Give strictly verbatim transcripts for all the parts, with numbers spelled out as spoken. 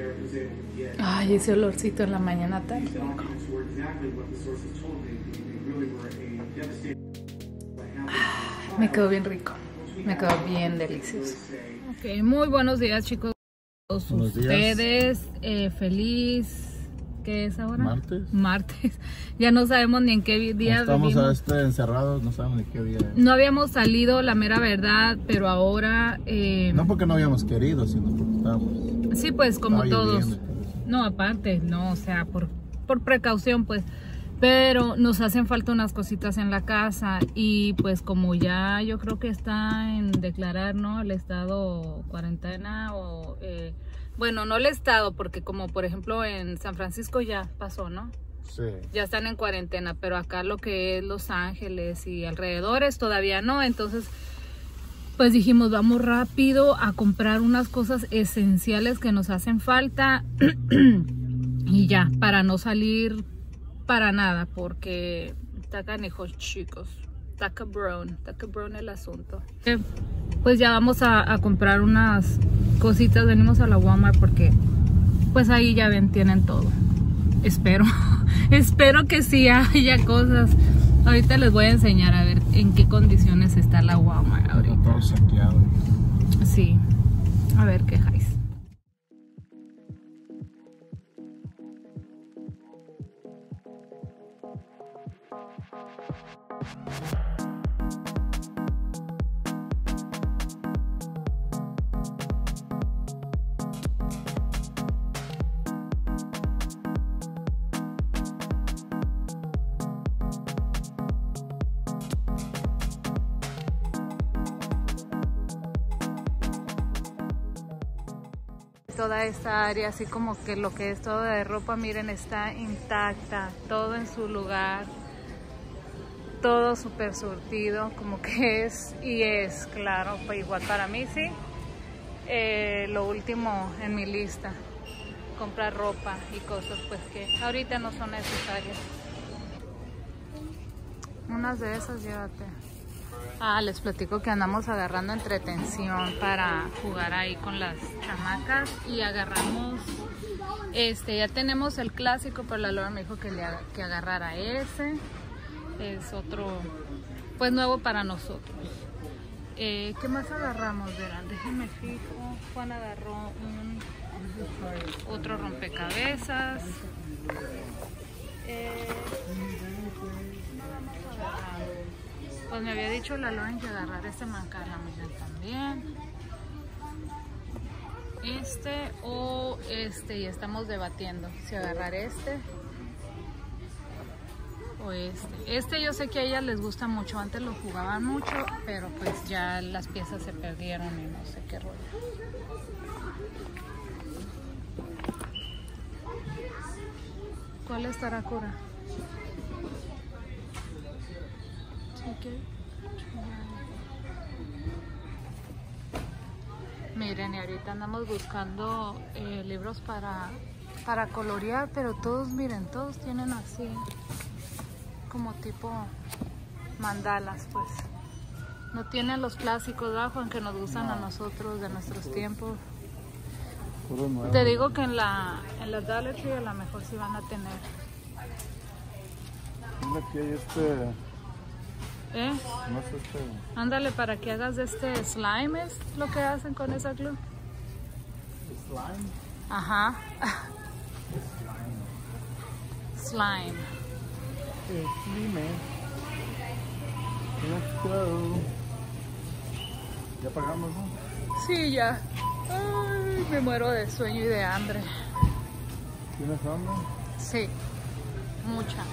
Ay, ese olorcito en la mañana tan rico. Me quedó bien rico. Me quedó bien delicioso. Ok, muy buenos días, chicos. Todos buenos ustedes, eh, feliz. ¿Qué es ahora? Martes. Martes. Ya no sabemos ni en qué día Estamos vivimos. a este encerrados, no sabemos ni qué día es. No habíamos salido, la mera verdad, pero ahora... Eh, no porque no habíamos querido, sino porque estábamos... Sí, pues como estaba todos. lloviendo. No, aparte, no, o sea, por, por precaución, pues. Pero nos hacen falta unas cositas en la casa y pues como ya yo creo que está en declarar, ¿no? El estado cuarentena o... Eh, bueno, no el estado, porque como por ejemplo en San Francisco ya pasó, ¿no? Sí. Ya están en cuarentena, pero acá lo que es Los Ángeles y alrededores todavía no. Entonces, pues dijimos, vamos rápido a comprar unas cosas esenciales que nos hacen falta y ya, para no salir para nada, porque está canijo, chicos. Está cabrón, está cabrón el asunto. Pues ya vamos a, a comprar unas cositas, venimos a la Walmart porque pues ahí ya ven, tienen todo. Espero, espero que sí haya cosas. Ahorita les voy a enseñar a ver en qué condiciones está la Walmart ahorita. Todo saqueado. Sí, a ver qué hay. Toda esta área, así como que lo que es todo de ropa, miren, está intacta, todo en su lugar, todo súper surtido, como que es y es, claro, pues igual para mí sí, eh, lo último en mi lista, comprar ropa y cosas pues que ahorita no son necesarias. Unas de esas llévate. Ah, les platico que andamos agarrando entretención para jugar ahí con las chamacas y agarramos, este, ya tenemos el clásico, pero la Laura me dijo que, le, que agarrara ese, es otro, pues nuevo para nosotros. Eh, ¿Qué más agarramos? Verán, déjenme fijo, Juan agarró un, otro rompecabezas, eh, pues me había dicho la Lauren que agarrar este mancar la Miguel también. Este o este, y estamos debatiendo si agarrar este o este. Este yo sé que a ellas les gusta mucho, antes lo jugaban mucho, pero pues ya las piezas se perdieron y no sé qué rollo. ¿Cuál estará, Cora? Miren, y ahorita andamos buscando eh, libros para, para colorear, pero todos, miren, todos tienen así como tipo mandalas, pues. No tienen los clásicos abajo, aunque nos gustan a nosotros de nuestros tiempos. Te digo que en la, en la Dollar Tree a lo mejor sí van a tener. Aquí hay este... ¿Eh? No es este... Ándale, para que hagas de este slime, es lo que hacen con esa glue. ¿Slime? Ajá. Slime. Slime. Slime. Let's go. ¿Ya pagamos, no? Sí, ya. Ay, me muero de sueño y de hambre. ¿Tienes hambre? Sí, mucha.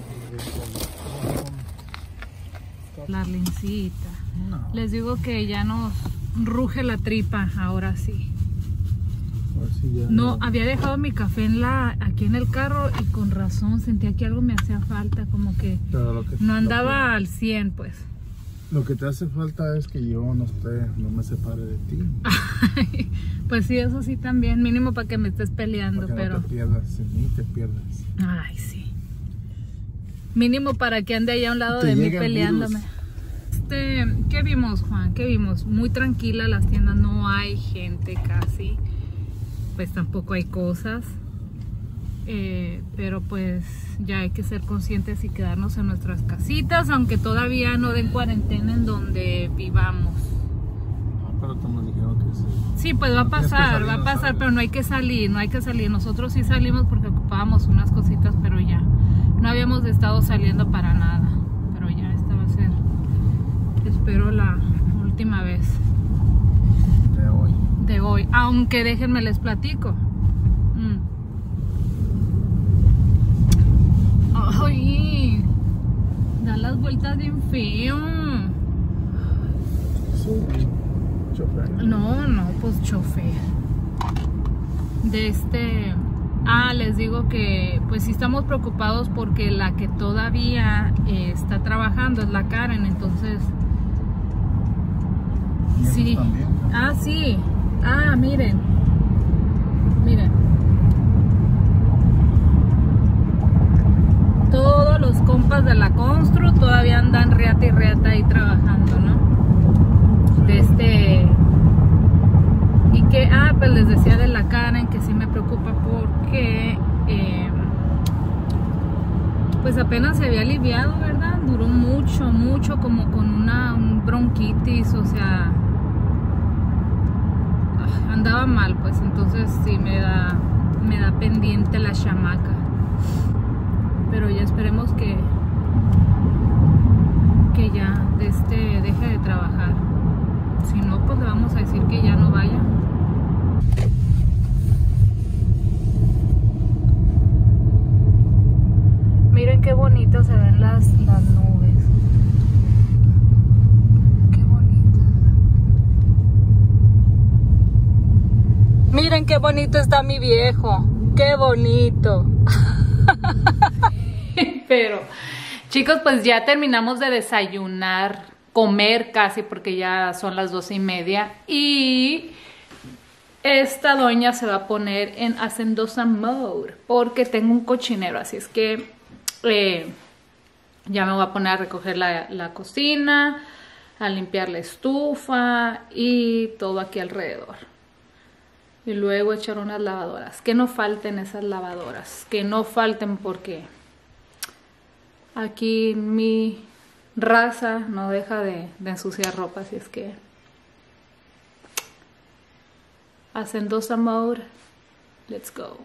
La lincita. No. Les digo que ya nos ruge la tripa, ahora sí. A ver si ya... No, había dejado mi café en la, aquí en el carro y con razón sentía que algo me hacía falta, como que, Lo que no andaba lo que, al cien, pues. Lo que te hace falta es que yo no esté, no me separe de ti. Pues sí, eso sí también, mínimo para que me estés peleando, para que pero... no te pierdas, ni te pierdas. Ay, sí. Mínimo para que ande allá a un lado Te de mí llega el peleándome. virus. Este, ¿qué vimos, Juan? ¿Qué vimos? Muy tranquila las tiendas, no hay gente casi. pues tampoco hay cosas. Eh, pero pues ya hay que ser conscientes y quedarnos en nuestras casitas, aunque todavía no den cuarentena en donde vivamos. Ah, pero te me dijeron que sí. Sí, pues va a pasar, va a pasar, pero no hay que salir, no hay que salir. Nosotros sí salimos porque ocupábamos unas cositas, pero ya no habíamos estado saliendo para nada. Pero ya esta va a ser, espero, la última vez De hoy. de hoy. Aunque déjenme les platico. Mm. Ay, da las vueltas bien feo. Sí, chofer. No, no, pues chofer. De este... Ah, les digo que pues sí estamos preocupados porque la que todavía eh, está trabajando es la Karen, entonces... ¿Y Sí. ellos también? Ah, sí. Ah, miren. Miren. Todos los compas de la Constru todavía andan reata y reata ahí trabajando, ¿no? De este... Y que, ah, pues les decía de la Karen que sí me preocupa porque... Eh, pues apenas se había aliviado, ¿verdad? Duró mucho, mucho, como con una un bronquitis, o sea... Andaba mal, pues entonces sí me da, me da pendiente la chamaca. Pero ya esperemos que que ya de este deje de trabajar. Si no, pues le vamos a decir que ya no vaya. Miren qué bonitas se ven las, las nubes. Qué bonitas. Miren qué bonito está mi viejo. Qué bonito. Pero, chicos, pues ya terminamos de desayunar, comer casi, porque ya son las doce y media. Y esta doña se va a poner en hacendosa mode, porque tengo un cochinero, así es que eh, ya me voy a poner a recoger la, la cocina, a limpiar la estufa y todo aquí alrededor. Y luego echar unas lavadoras. Que no falten esas lavadoras. Que no falten porque aquí mi raza no deja de, de ensuciar ropa. Así es que hacendosa mode. Let's go.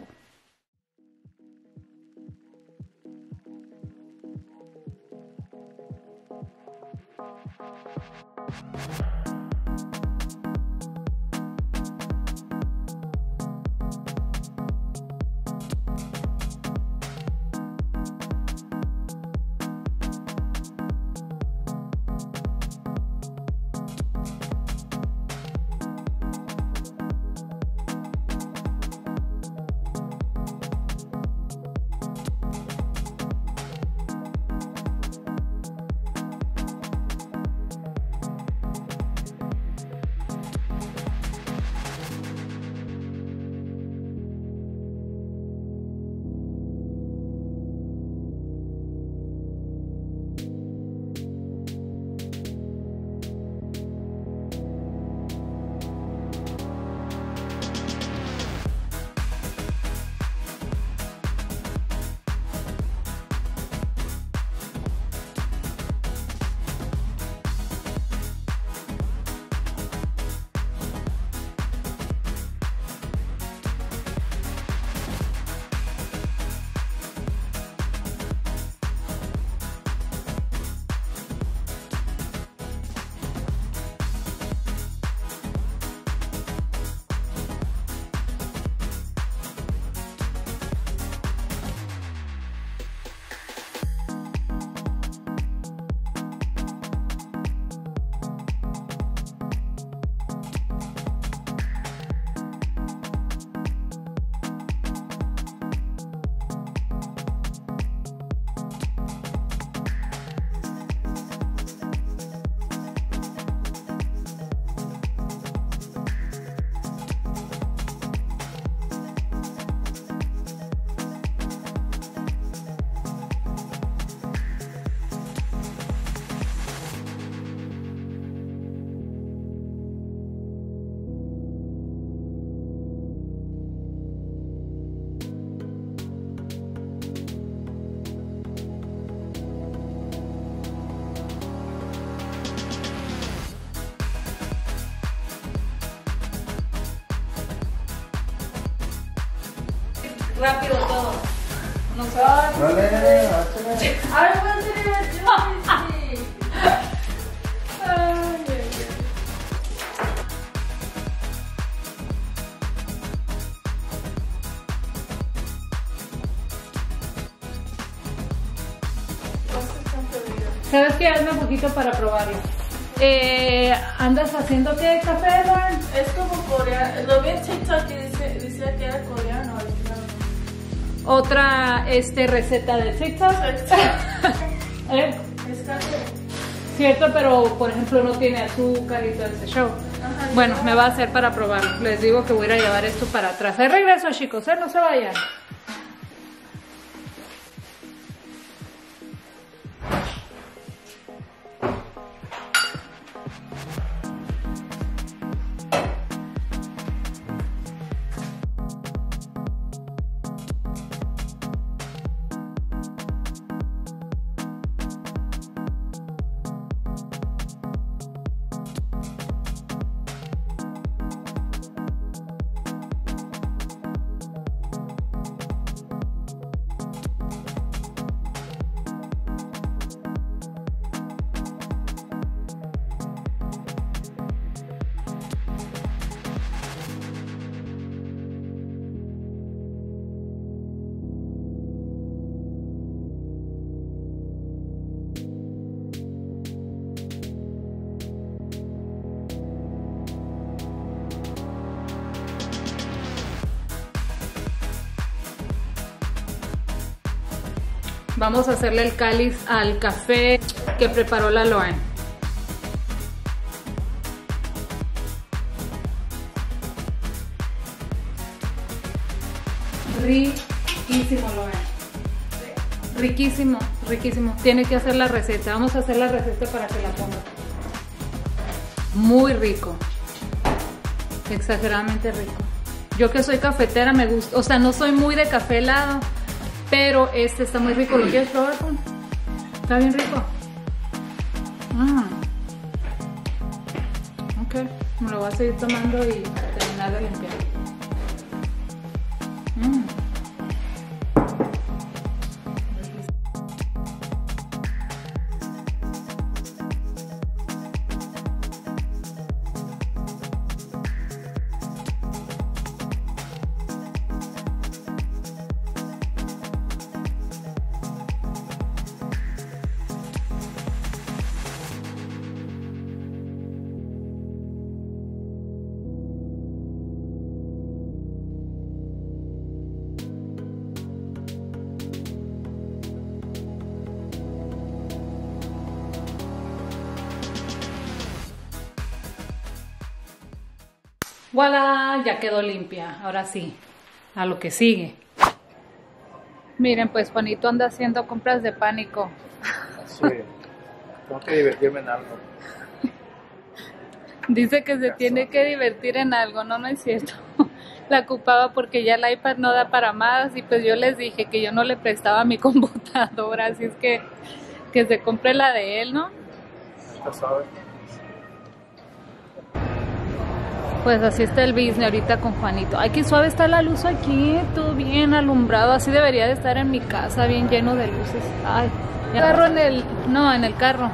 rápido todo. No sé. Dale, dale. Ay, voy a tener ¿Sabes qué? Hazme un poquito para probarlo. Eh, ¿Andas haciendo qué café, Lauren? Es como coreano. Lo vi en TikTok y dice, decía que era coreano. Otra este, receta de TikTok. ¿Eh? Es café. Cierto, pero por ejemplo no tiene azúcar y todo ese show. Ajá, bueno, no. me va a hacer para probarlo. Les digo que voy a ir a llevar esto para atrás. Ahí regreso, chicos, ¿eh? No se vayan. Vamos a hacerle el cáliz al café que preparó la Lauren. Riquísimo, Lauren. Riquísimo, riquísimo. Tiene que hacer la receta. Vamos a hacer la receta para que la ponga. Muy rico. Exageradamente rico. Yo que soy cafetera me gusta. O sea, no soy muy de café helado. Pero este está muy rico. ¿Lo quieres probar, Juan? Está bien rico. Mm. Ok, me lo voy a seguir tomando y terminar de limpiar. Mm. ¡Voilà! Ya quedó limpia. Ahora sí, a lo que sigue. Miren, pues Juanito anda haciendo compras de pánico. Sí, tengo que divertirme en algo. Dice que se tiene que divertir en algo, no, no es cierto. La ocupaba porque ya el iPad no da para más y pues yo les dije que yo no le prestaba mi computadora, así es que que se compre la de él, ¿no? Ya sabes. Pues así está el business ahorita con Juanito. Ay, qué suave está la luz aquí, todo bien alumbrado. Así debería de estar en mi casa, bien lleno de luces. Ay, ya agarro en el... no, en el carro.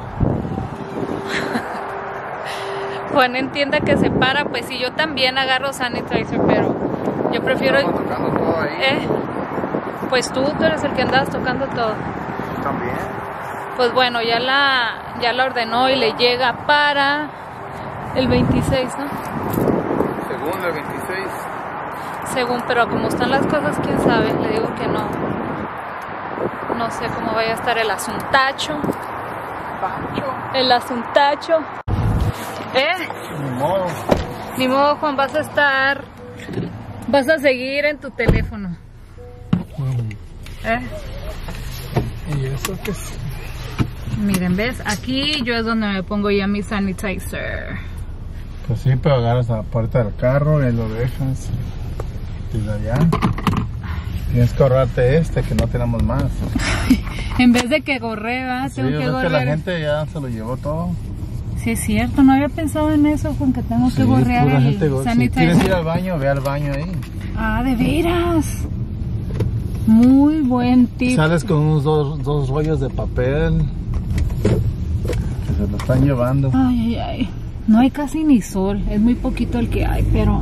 Juan entienda que se para, pues sí, yo también agarro sanitizer, pero yo prefiero... Estamos tocando todo ahí. ¿Eh? Pues tú, tú eres el que andabas tocando todo. También. Pues bueno, ya la, ya la ordenó y le llega para el veintiséis, ¿no? Según el veintiséis. Según, pero como están las cosas, quién sabe, le digo que no. No sé cómo vaya a estar el asuntacho. Pancho. El asuntacho. ¿Eh? Ni modo. Ni modo, Juan, vas a estar... Vas a seguir en tu teléfono. ¿Eh? ¿Y eso qué es? Miren, ¿ves? Aquí yo es donde me pongo ya mi sanitizer. Pues sí, pero agarras a la puerta del carro y lo dejas desde allá. Tienes que ahorrarte este, que no tenemos más. En vez de que gorrea, Sí, tengo yo que creo que la gorrear. gente ya se lo llevó todo. Sí, es cierto, no había pensado en eso, Juan, que tengo Sí, que gorrear pura el gente go- Si sanitizer. quieres ir al baño, ve al baño ahí. Ah, de veras. Muy buen tip. Sales con unos dos, dos rollos de papel que se lo están llevando. Ay, ay, ay. No hay casi ni sol. Es muy poquito el que hay, pero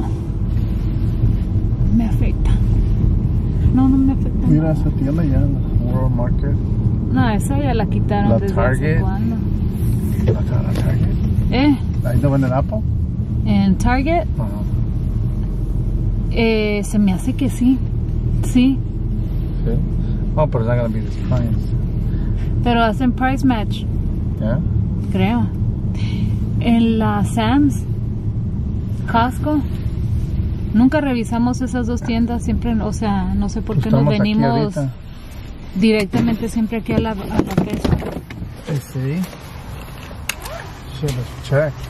me afecta. No, no me afecta. Mira, esa tienda ya, la World Market. No, esa ya la quitaron La desde Target. hace cuándo. La, la Target. ¿Eh? Ahí no venden Apple. En Target, Ajá. eh, se me hace que sí. Sí. Sí. Oh, pero it's not gonna be this price. Pero hacen price match, Yeah. creo. En la Sam's, Costco, nunca revisamos esas dos tiendas, siempre, o sea, no sé por qué nos Estamos aquí venimos ahorita. directamente siempre aquí a la, a la Queso. Eh, Sí. Should have checked.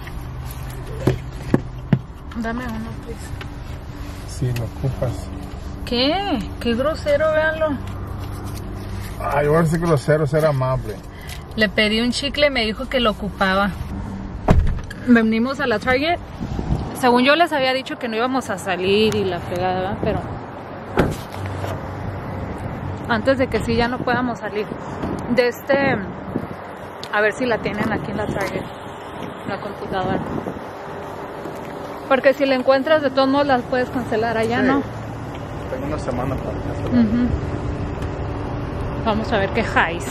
Dame uno, please. Si lo ocupas. ¿Qué? Qué grosero, véanlo. Ay, ahora sí que los ceros era amable. Le pedí un chicle y me dijo que lo ocupaba. Venimos a la Target. Según yo les había dicho que no íbamos a salir y la fregada, ¿verdad? Pero antes de que sí ya no podamos salir. De este, a ver si la tienen aquí en la Target, la computadora. Porque si la encuentras de todos modos las puedes cancelar allá, Sí. ¿no? Tengo una semana para cancelar. Ujú. Vamos a ver qué highs.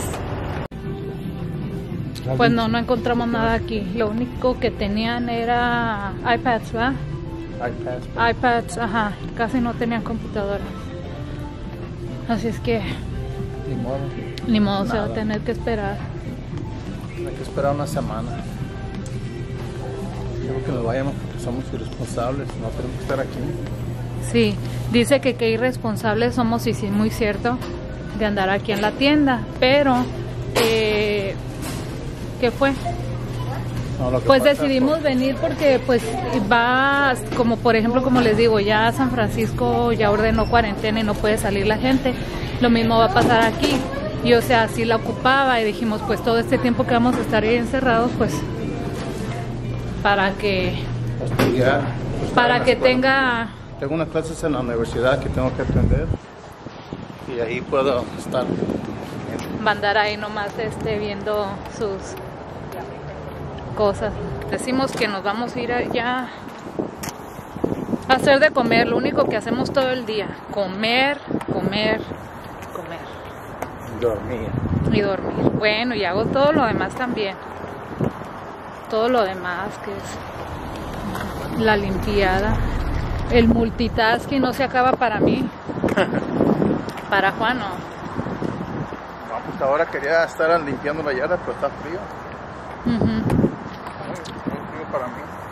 Pues no, no encontramos nada aquí. Lo único que tenían era iPads, ¿verdad? iPads. iPads, ajá. Casi no tenían computadora. Así es que Ni modo. ni modo, se va a Nada. tener que esperar. Hay que esperar una semana. Quiero que nos vayamos porque somos irresponsables. No tenemos que estar aquí. Sí, dice que qué irresponsables somos, y sí, muy cierto, de andar aquí en la tienda. Pero, eh, ¿qué fue? No, lo que Pues pasa decidimos es venir porque pues va, como por ejemplo, como les digo, ya San Francisco ya ordenó cuarentena y no puede salir la gente. Lo mismo va a pasar aquí. Y o sea, sí la ocupaba y dijimos, pues todo este tiempo que vamos a estar ahí encerrados, pues para que estudiar, pues, para en la que escuela. tenga, Tengo unas clases en la universidad que tengo que atender y ahí puedo estar. va a andar ahí nomás este, viendo sus cosas. Decimos que nos vamos a ir allá a hacer de comer, lo único que hacemos todo el día, comer, comer, comer Dormir. y dormir. Bueno, y hago todo lo demás también. Todo lo demás que es la limpiada. El multitasking no se acaba para mí. Para Juan no. No, pues ahora quería estar limpiando la yarda, pero está frío. Ujú. Muy frío para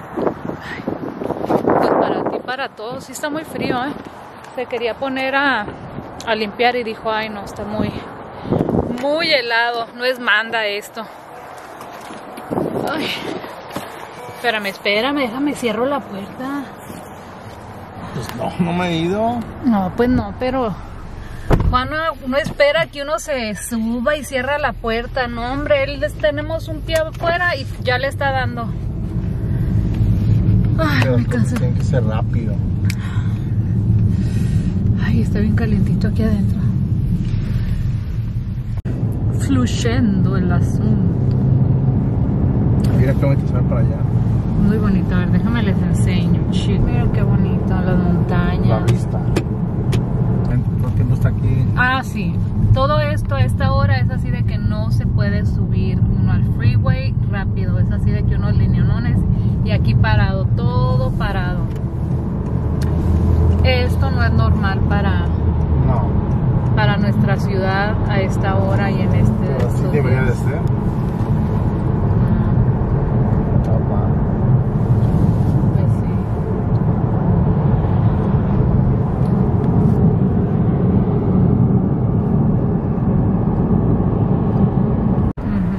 mí. Pues para ti, para todos, sí está muy frío, ¿eh? Se quería poner a, a limpiar y dijo, ay no, está muy, muy helado, no es manda esto. Ay. Espérame, espérame, déjame, cierro la puerta. Pues no, no me he ido. No, pues no, pero Juan no, no espera que uno se suba y cierra la puerta. No, hombre, él les tenemos un pie afuera y ya le está dando. Ay, Pero me pues canso. tiene que ser rápido. Ay, está bien calientito aquí adentro. Fluyendo el asunto. Mira qué bonito se ve para allá. Muy bonito, a ver, déjame les enseño. Shit, mira qué bonito, las La montañas. vista. ¿Cuánto tiempo está aquí? Ah, sí. Todo esto a esta hora es así de que no se puede subir uno al freeway rápido. Es así de que unos lineones y aquí parado, todo parado. Esto no es normal para, No. para nuestra ciudad a esta hora y en este... Pero así estos debería de días. ser. Ah, pues sí. Ujú.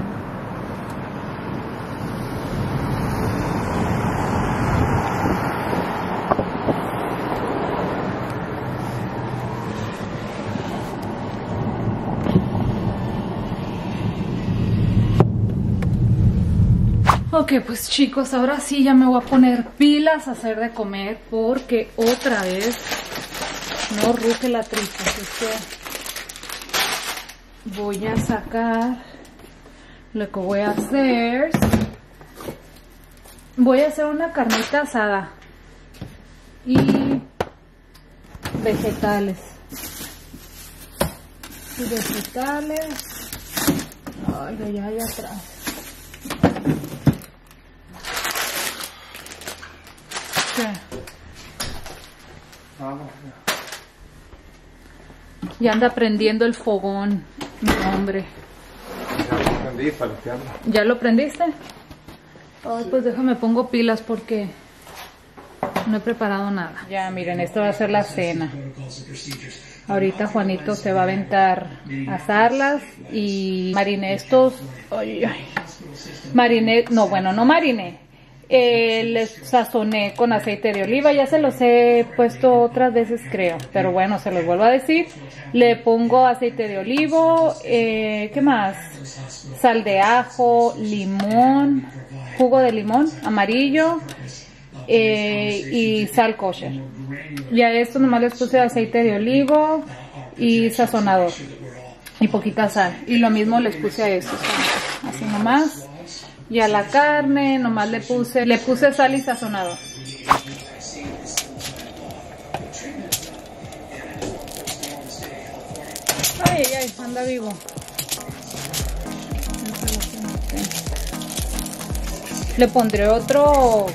Ok, pues chicos, ahora sí ya me voy a poner pilas a hacer de comer porque otra vez no ruge la tripa, así que voy a sacar lo que voy a hacer. Voy a hacer una carnita asada y vegetales. Y vegetales. Ay, de allá, allá atrás. ¿Qué? Ya anda prendiendo el fogón, mi hombre. Ya lo prendí para limpiarlo. ¿Ya lo prendiste? Ay, pues déjame pongo pilas porque no he preparado nada. Ya, miren, esto va a ser la cena. Ahorita Juanito se va a aventar a asarlas y mariné estos. Ay, ay. Mariné, no, bueno, no mariné. Eh, les sazoné con aceite de oliva. Ya se los he puesto otras veces, creo. Pero bueno, se los vuelvo a decir. Le pongo aceite de olivo. Eh, ¿Qué más? Sal de ajo, limón, jugo de limón amarillo. Eh, y sal kosher. Y a esto nomás les puse aceite de olivo y sazonador y poquita sal, y lo mismo les puse a estos, así nomás. Y a la carne nomás le puse le puse sal y sazonador. Ay, ay, ay, anda vivo. Le pondré otro.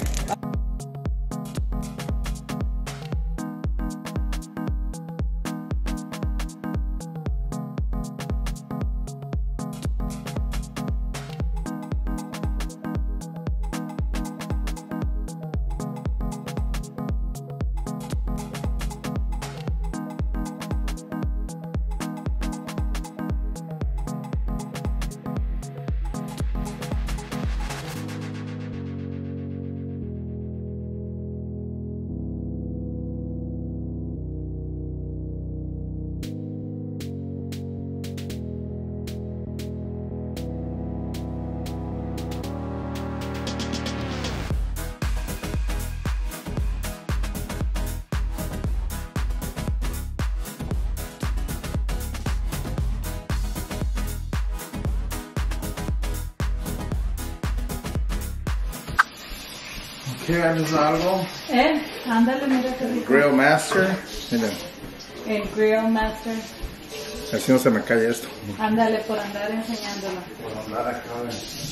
¿Quieres algo? Eh, ándale, mira qué rico. Grill Master. Miren, El Grill Master. así no se me cae esto. Ándale, por andar enseñándolo. Por andar acá, ven.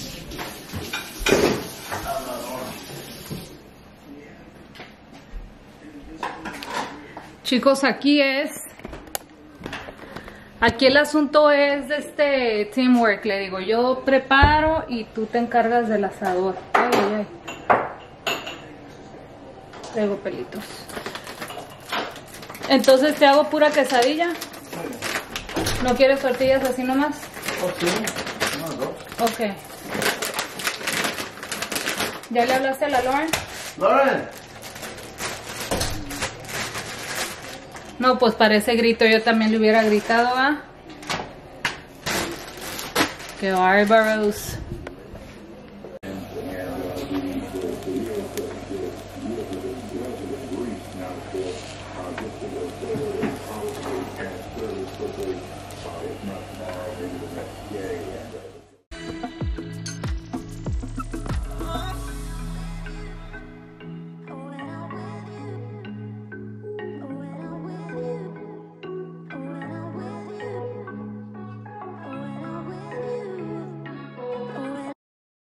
Chicos, aquí es. Aquí el asunto es de este teamwork, le digo. Yo preparo y tú te encargas del asador. Ay, ay, ay. Traigo pelitos. Entonces te hago pura quesadilla. ¿No quieres tortillas así nomás? Oh, sí. No, dos. Ok. ¿Ya le hablaste a la Lauren? Lauren. No, pues para ese grito yo también le hubiera gritado, ¿ah? Qué bárbaros.